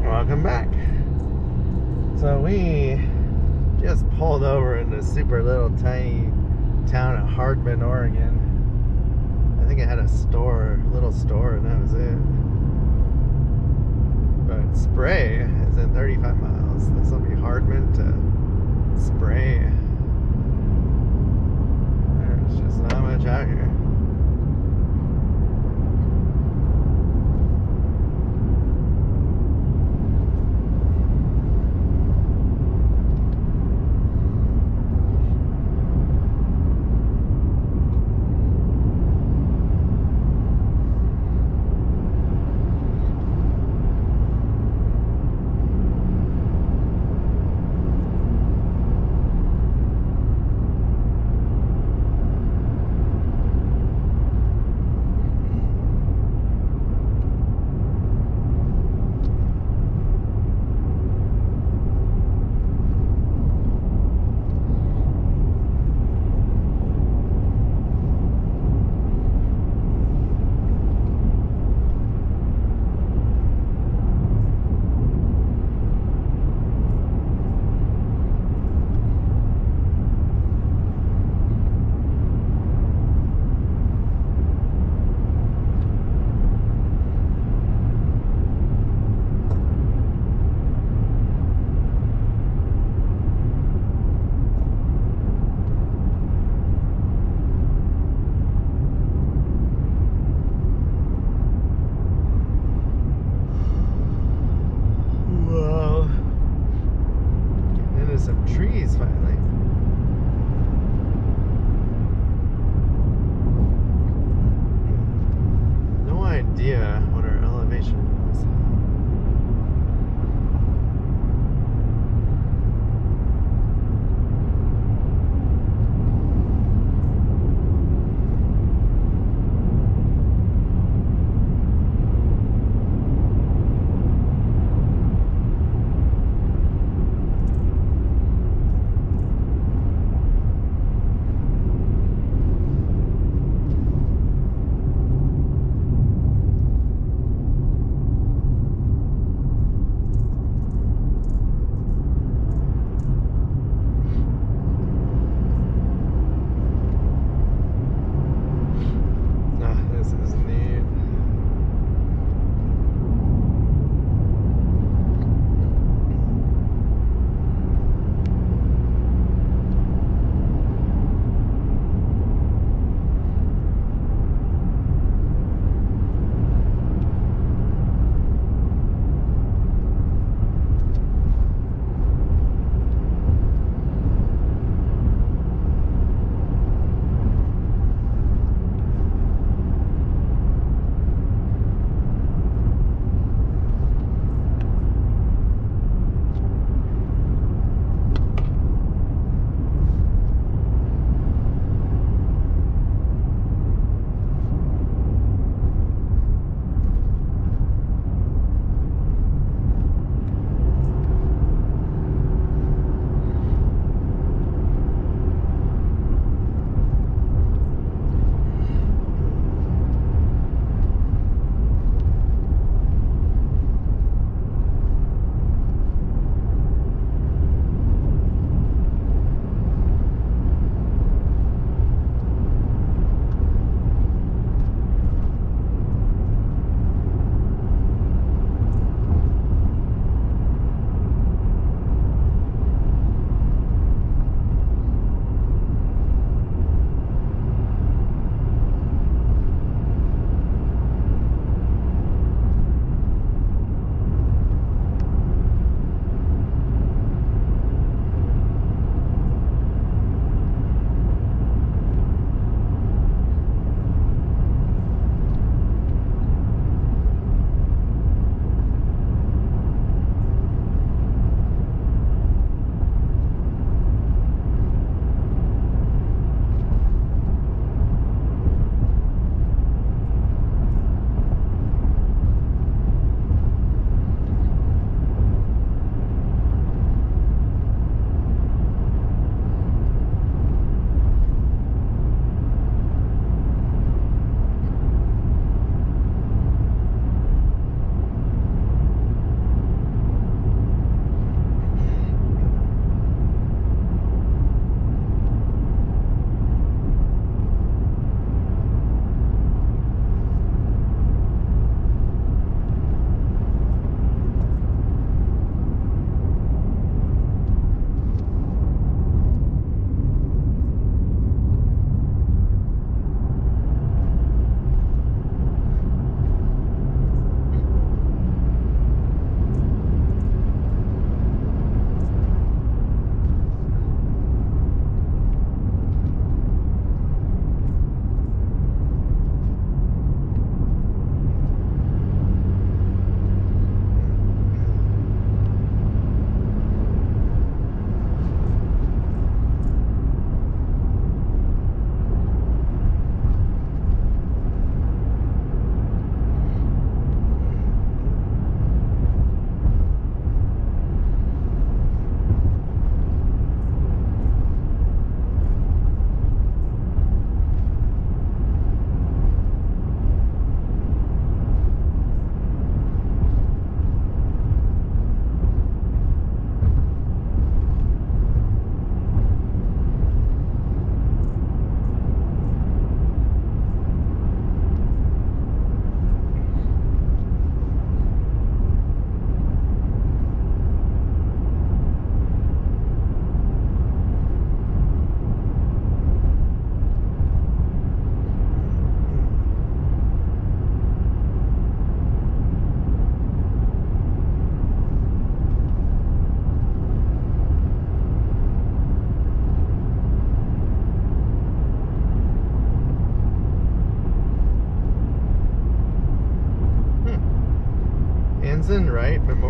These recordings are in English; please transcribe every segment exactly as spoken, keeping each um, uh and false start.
Welcome back. So we just pulled over in this super little tiny town of Hardman, Oregon. I think it had a store, a little store, and that was it. But Spray is in thirty-five miles. This will be Hardman to Spray. There's just not much out here.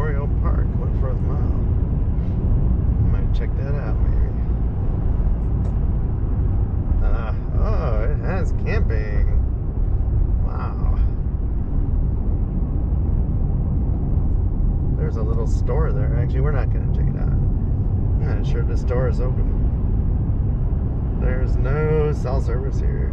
Memorial Park, one fourth mile. I might check that out, maybe. Uh, oh, it has camping. Wow. There's a little store there. Actually, we're not going to check it out. I'm not sure the store is open. There's no cell service here.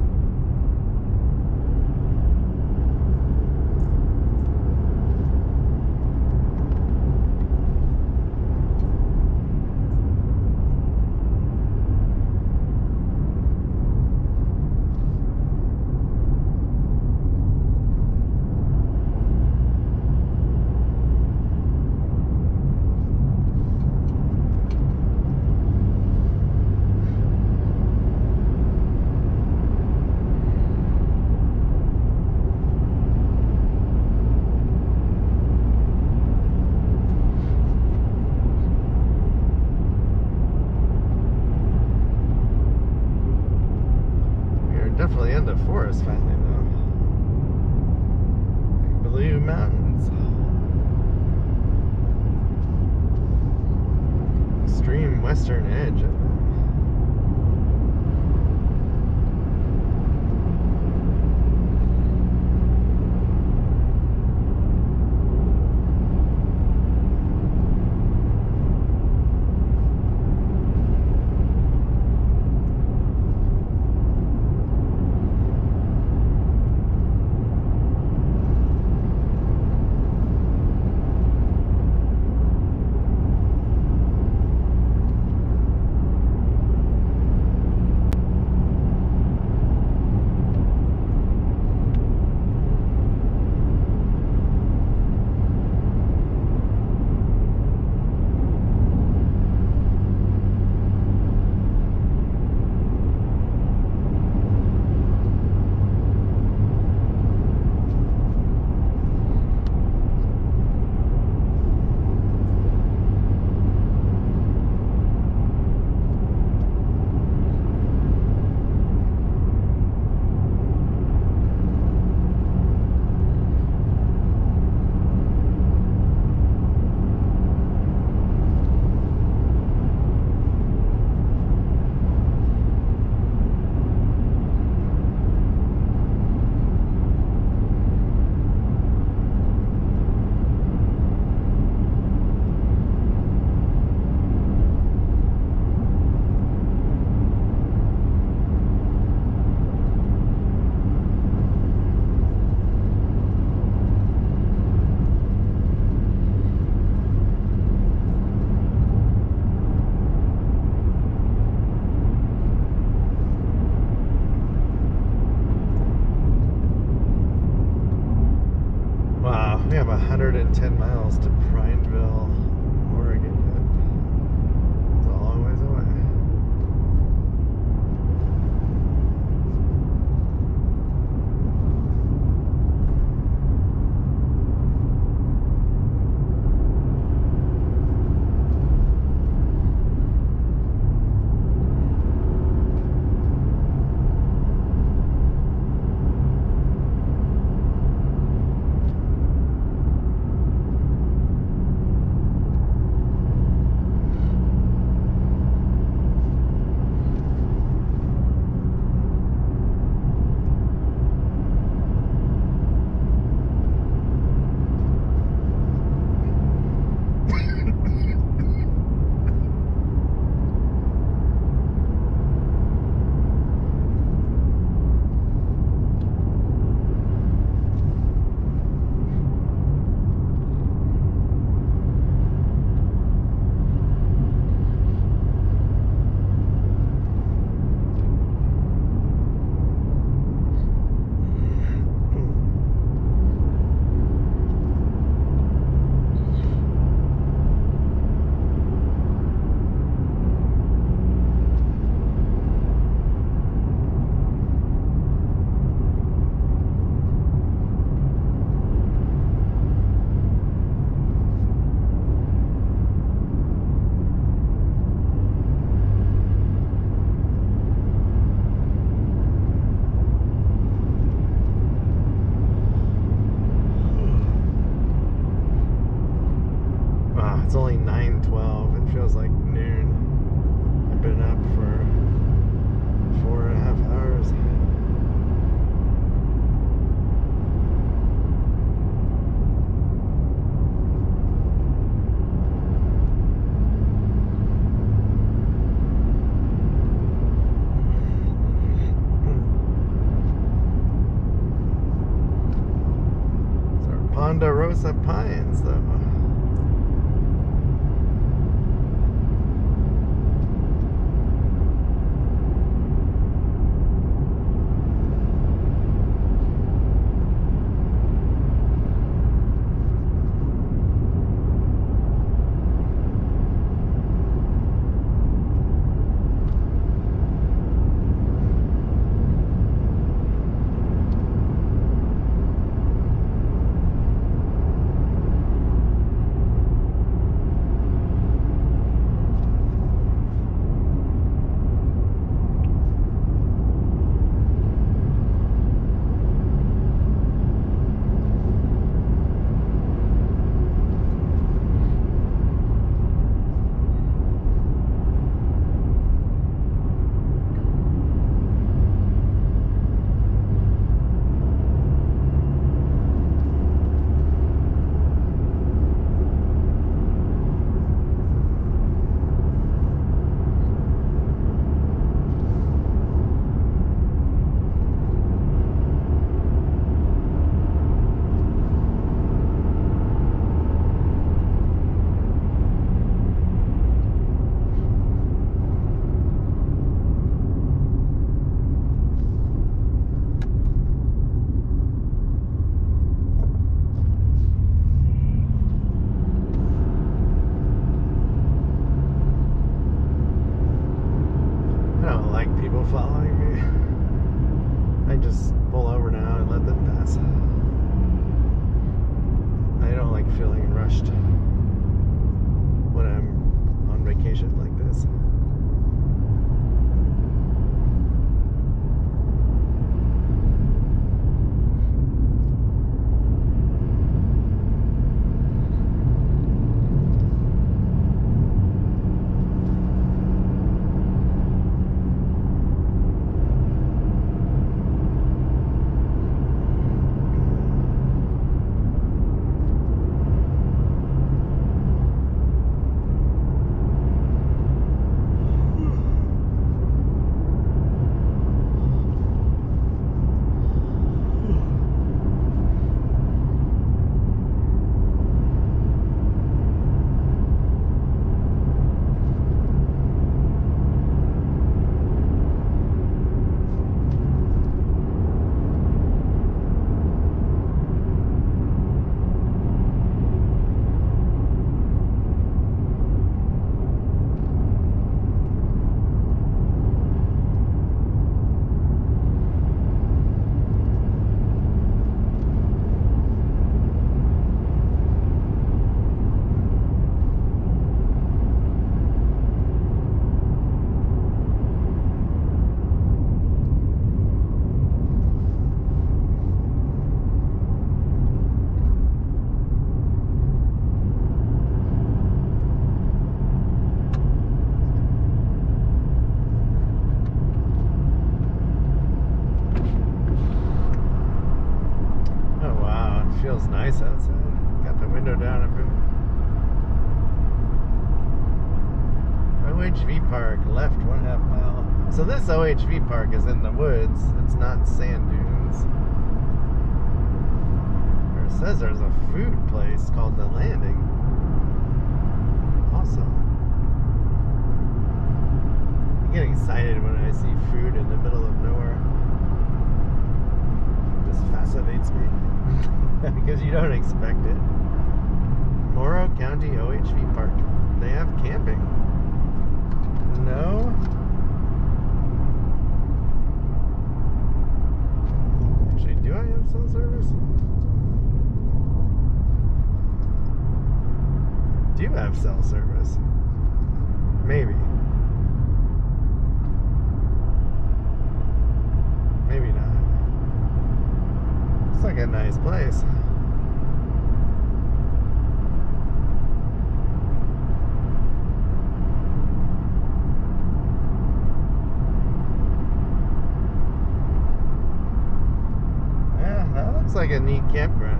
Definitely in the forest finally, though. Blue Mountains. Extreme western edge of it. We have one hundred ten miles to Prineville, Oregon yet. It's a long ways away. Wow, it's only nine twelve. It feels like noon. I've been up for four and a half hours. It's our Ponderosa Pines, though. Following me. I just pull over now and let them pass. I don't like feeling rushed when I'm on vacation like this. Feels nice outside. Got the window down a bit. O H V Park, left one half mile. So this O H V Park is in the woods. It's not sand dunes. Or it says there's a food place called The Landing. Awesome. I get excited when I see food in the middle of nowhere. It just fascinates me. Because you don't expect it. Morrow County O H V Park. They have camping. No? Actually, do I have cell service? Do have cell service? Maybe. Maybe not. It's like a nice place. a neat campground.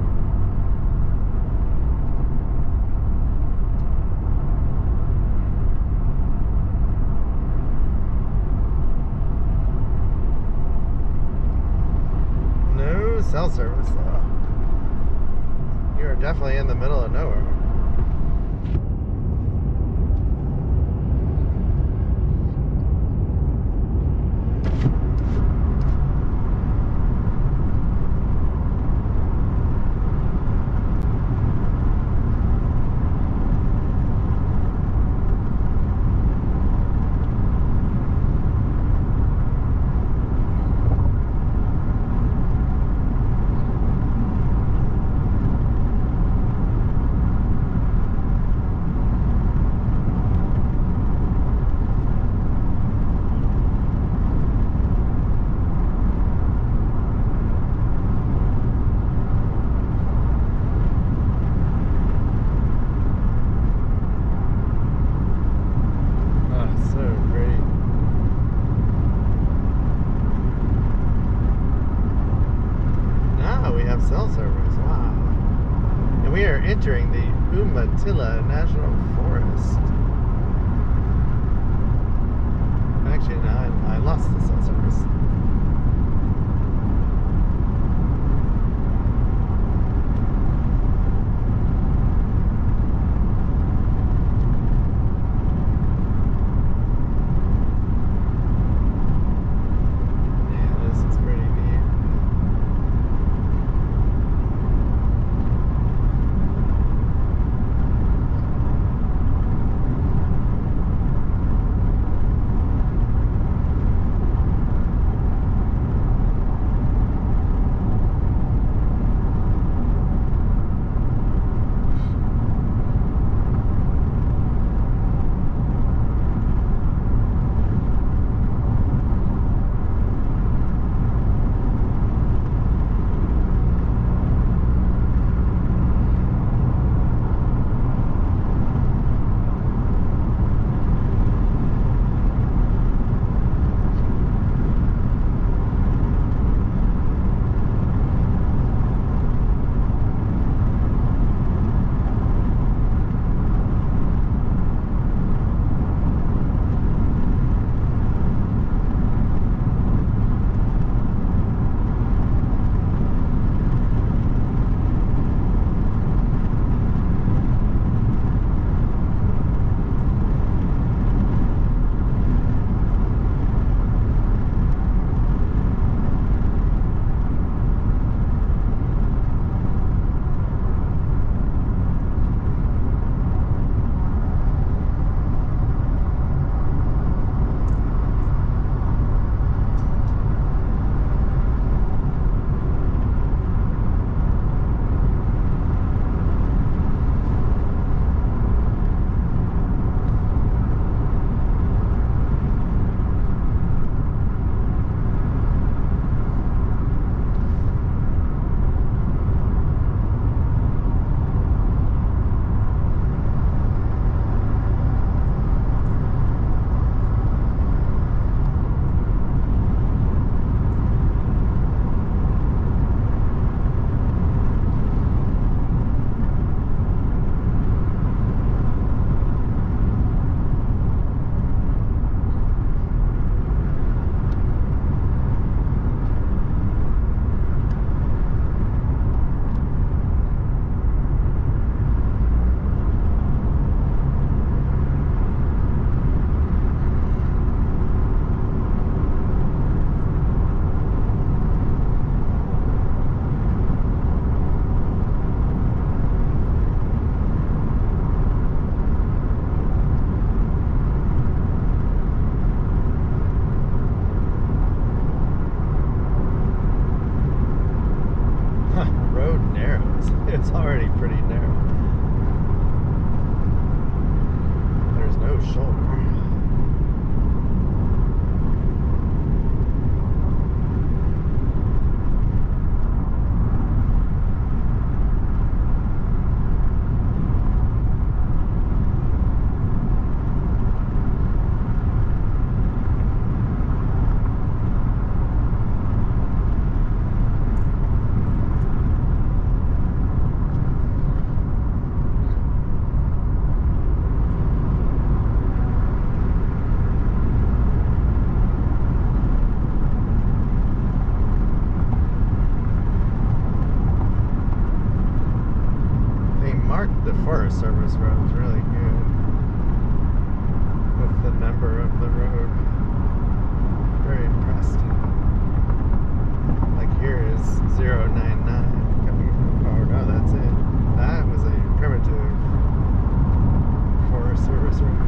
No cell service though. You are definitely in the middle of nowhere. Cell service, wow. And we are entering the Umatilla National Forest. Actually, no, I, I lost the cell service. Forest Service road is really good with the number of the road. Very impressed. Like here is zero nine nine coming. Oh no, that's it. That was a primitive Forest Service road.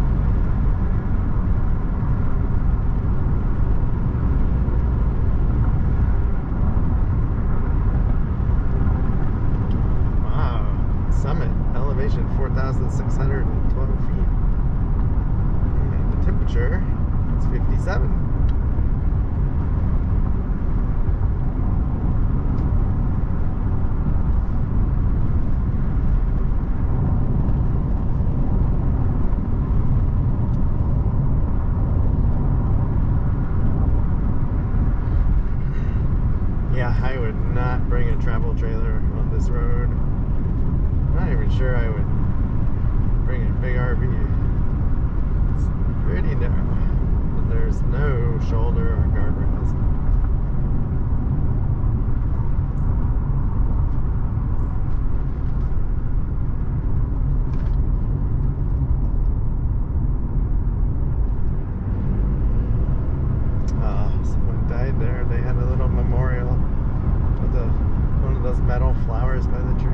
four thousand six hundred twelve feet. And the temperature is fifty-seven. Yeah, I would not bring a travel trailer on this road. I'm not even sure I would bring a big R V. It's pretty narrow. And there's no shoulder or guardrails. Oh, someone died there. They had a little memorial with a, one of those metal flowers by the tree.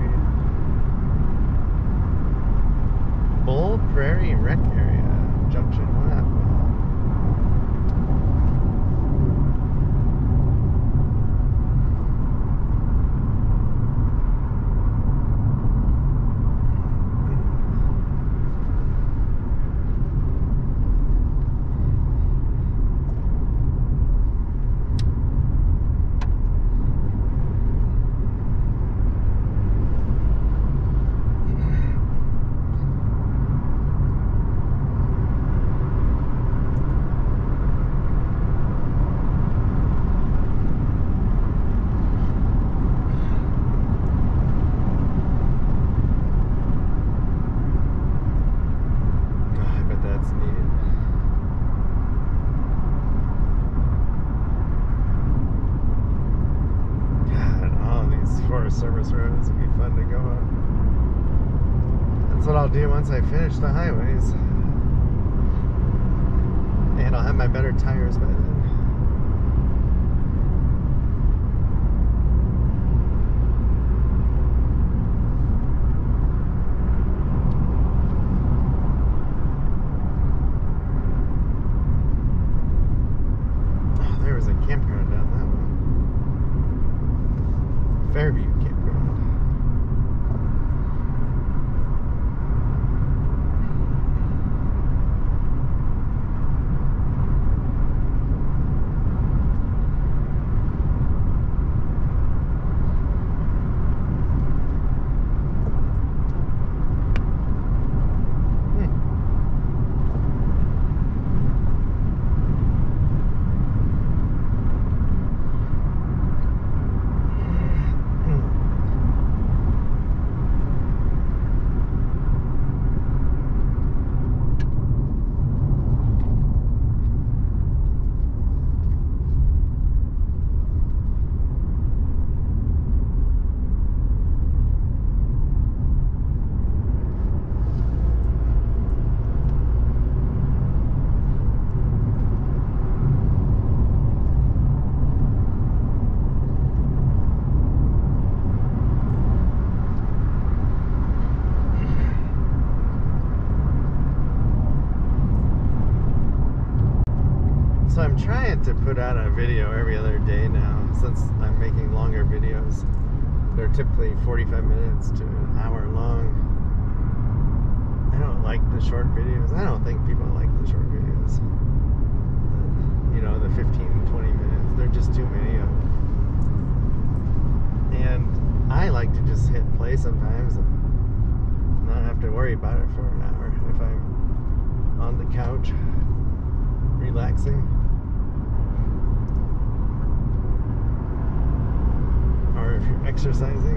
Bull Prairie Rec Area Junction. What happened? Service roads would be fun to go on. That's what I'll do once I finish the highways. And I'll have my better tires by then. Oh, there was a campground down that one. Fairview Campground. So I'm trying to put out a video every other day now, since I'm making longer videos. They're typically forty-five minutes to an hour long. I don't like the short videos. I don't think people like the short videos. You know, the fifteen, twenty minutes. They're just too many of them. And I like to just hit play sometimes and not have to worry about it for an hour if I'm on the couch relaxing. Or if you're exercising.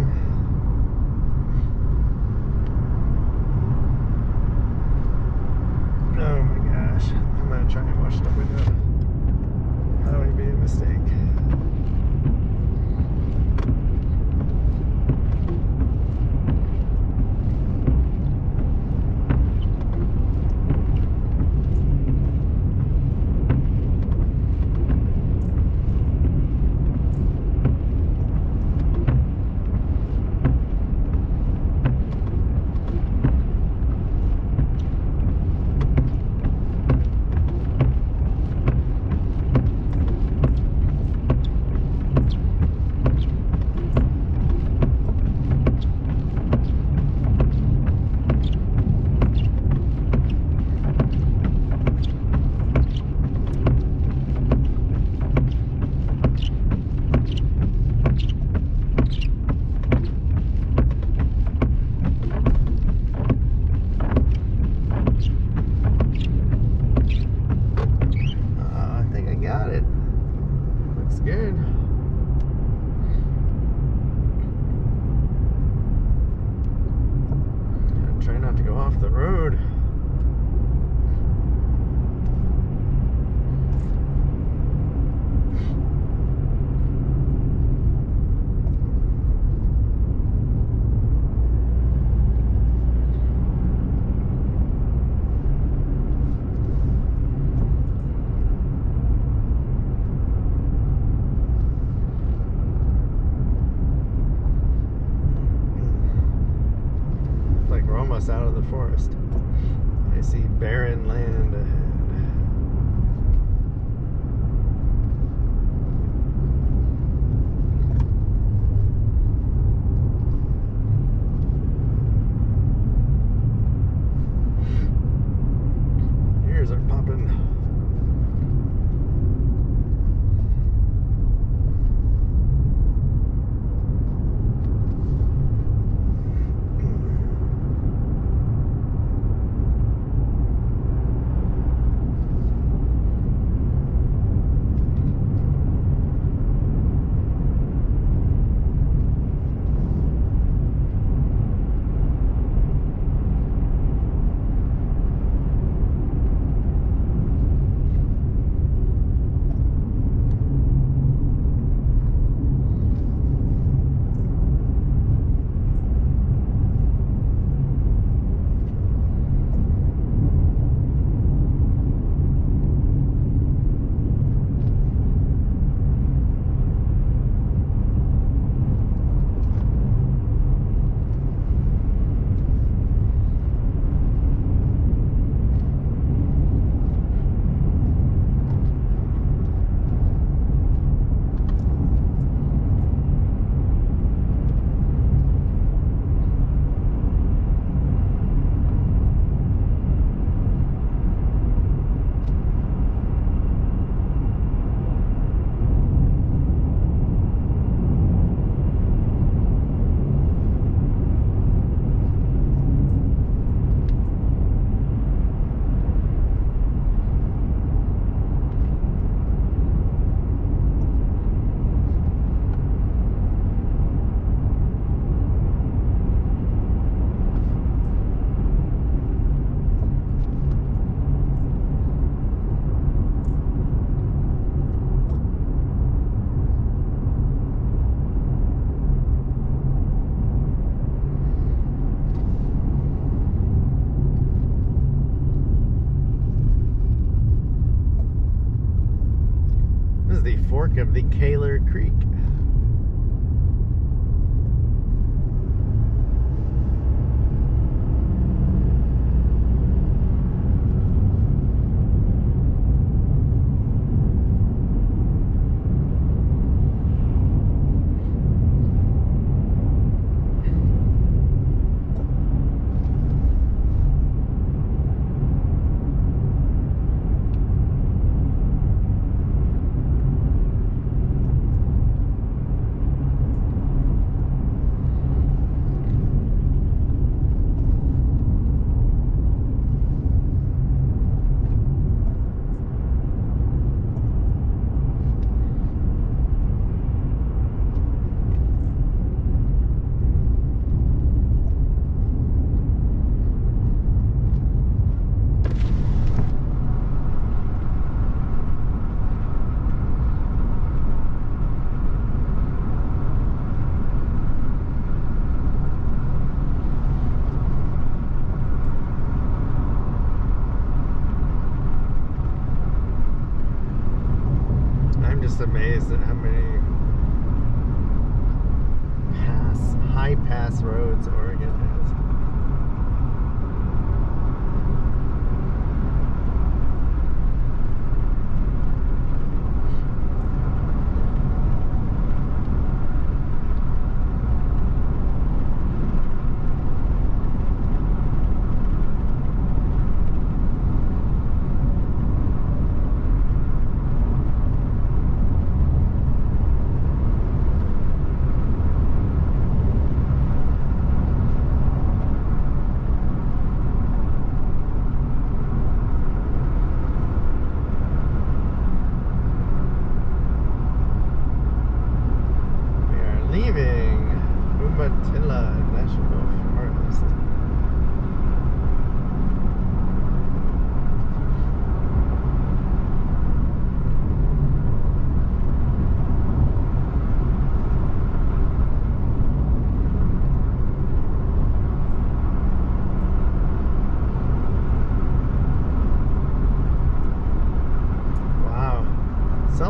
Oh my gosh. I'm gonna try and wash the window. That would be a mistake. Try not to go off the road. We're almost out of the forest. I see barren land ahead. Ears are popping. The fork of the Kaler Creek.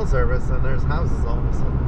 cell service, and there's houses all of a sudden.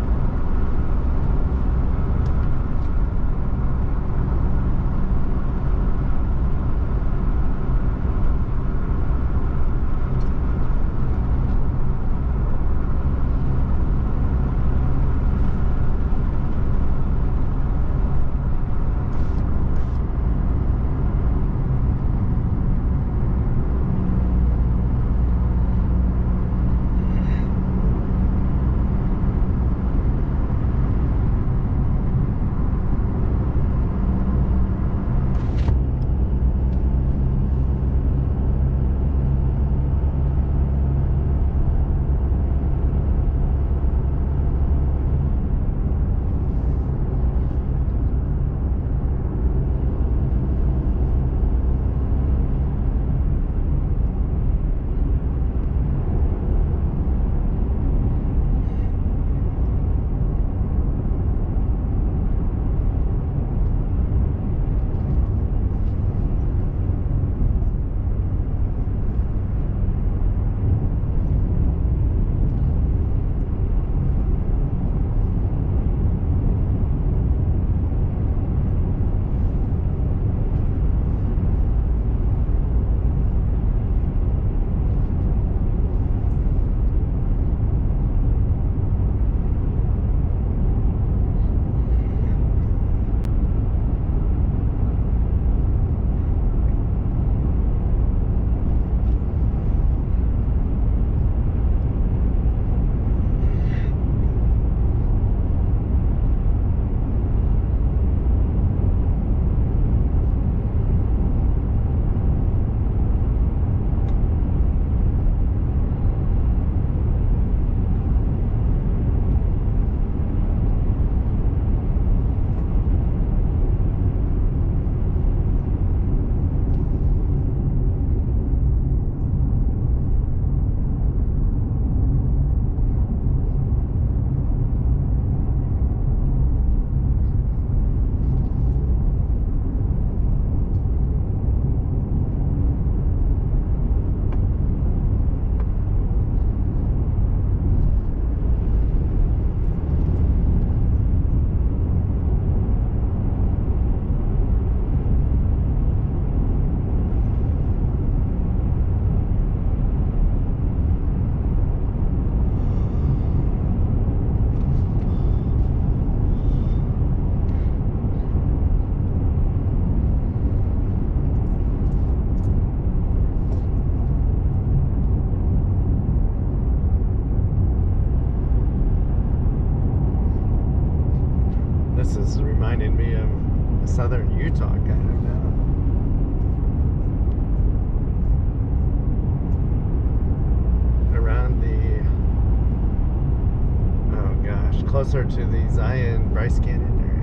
This is reminding me of southern Utah kind of now. Around the, oh gosh, closer to the Zion Bryce Canyon area.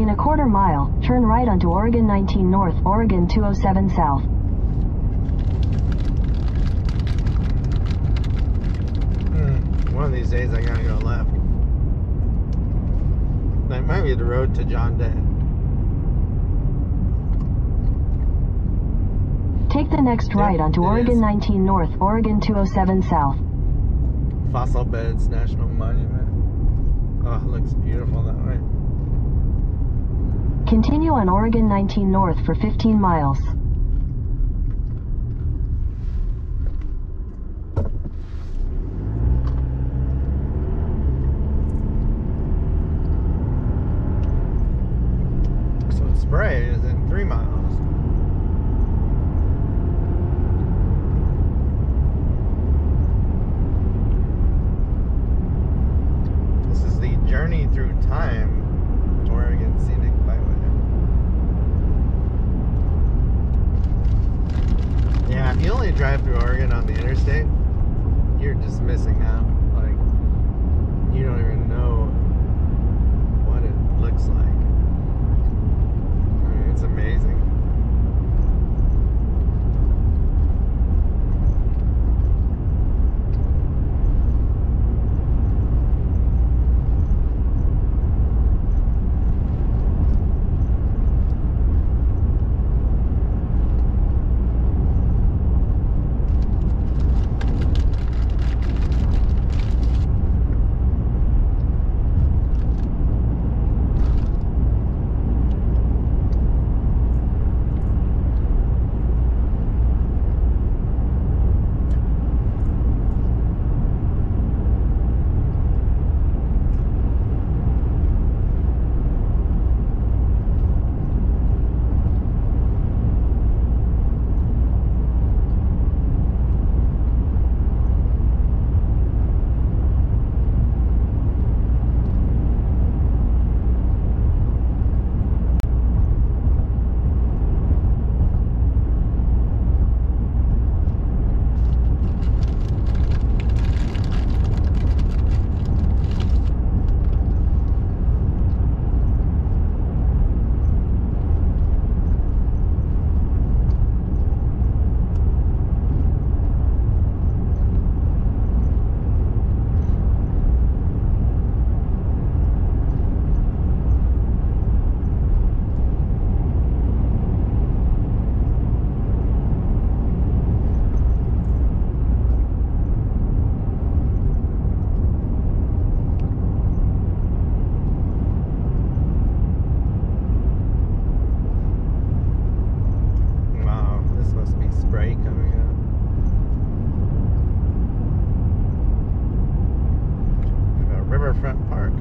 In a quarter mile, turn right onto Oregon nineteen North, Oregon two oh seven South. Hmm. One of these days I gotta go left. That might be the road to John Day. Take the next Yeah, right onto it Oregon is. nineteen North, Oregon two oh seven South. Fossil Beds National Monument. Oh, it looks beautiful that way. Continue on Oregon nineteen North for fifteen miles. So Spray is in three miles. This is the Journey Through Time Oregon Scenic Byway. Yeah, if you only drive through Oregon on the interstate, you're just missing out. Like, you don't even know what it looks like. I mean, it's amazing. Riverfront Park.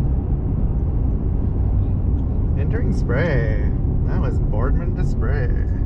Spray. That was Boardman to Spray.